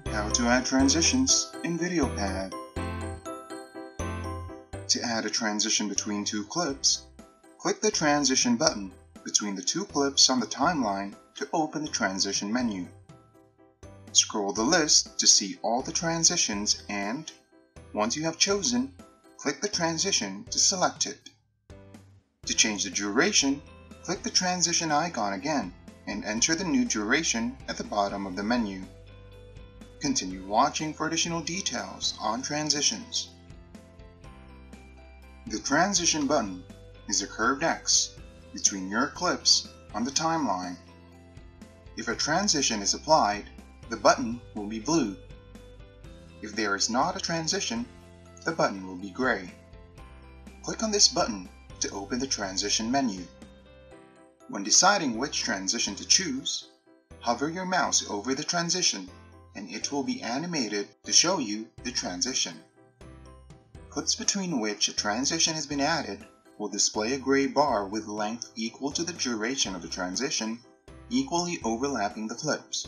How to add transitions in VideoPad. To add a transition between two clips, click the transition button between the two clips on the timeline to open the transition menu. Scroll the list to see all the transitions and, once you have chosen, click the transition to select it. To change the duration, click the transition icon again and enter the new duration at the bottom of the menu. Continue watching for additional details on transitions. The transition button is a curved X between your clips on the timeline. If a transition is applied, the button will be blue. If there is not a transition, the button will be gray. Click on this button to open the transition menu. When deciding which transition to choose, hover your mouse over the transition and it will be animated to show you the transition. Clips between which a transition has been added will display a gray bar with length equal to the duration of the transition, equally overlapping the clips.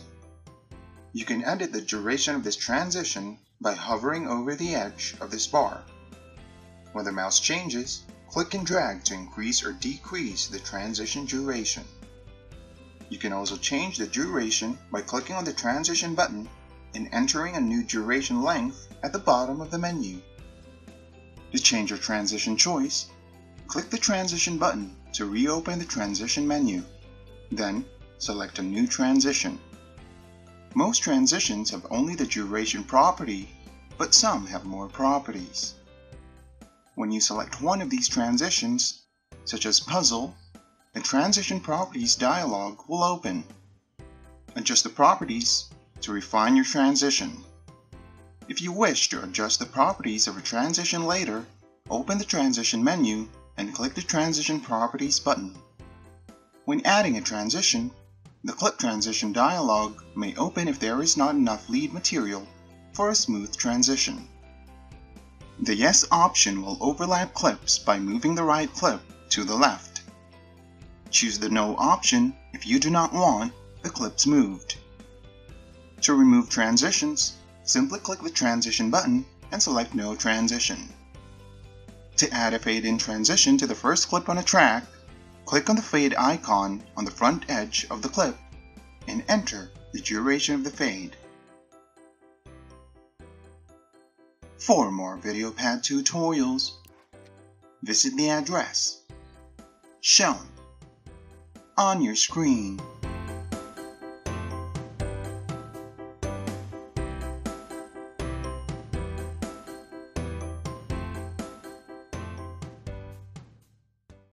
You can edit the duration of this transition by hovering over the edge of this bar. When the mouse changes, click and drag to increase or decrease the transition duration. You can also change the duration by clicking on the transition button and entering a new duration length at the bottom of the menu. To change your transition choice, click the transition button to reopen the transition menu. Then, select a new transition. Most transitions have only the duration property, but some have more properties. When you select one of these transitions, such as puzzle, a transition properties dialog will open. Adjust the properties to refine your transition. If you wish to adjust the properties of a transition later, open the transition menu and click the transition properties button. When adding a transition, the clip transition dialog may open if there is not enough lead material for a smooth transition. The Yes option will overlap clips by moving the right clip to the left. Choose the No option if you do not want the clips moved. To remove transitions, simply click the transition button and select No transition. To add a fade-in transition to the first clip on a track, click on the fade icon on the front edge of the clip and enter the duration of the fade. For more VideoPad tutorials, visit the address shown on your screen.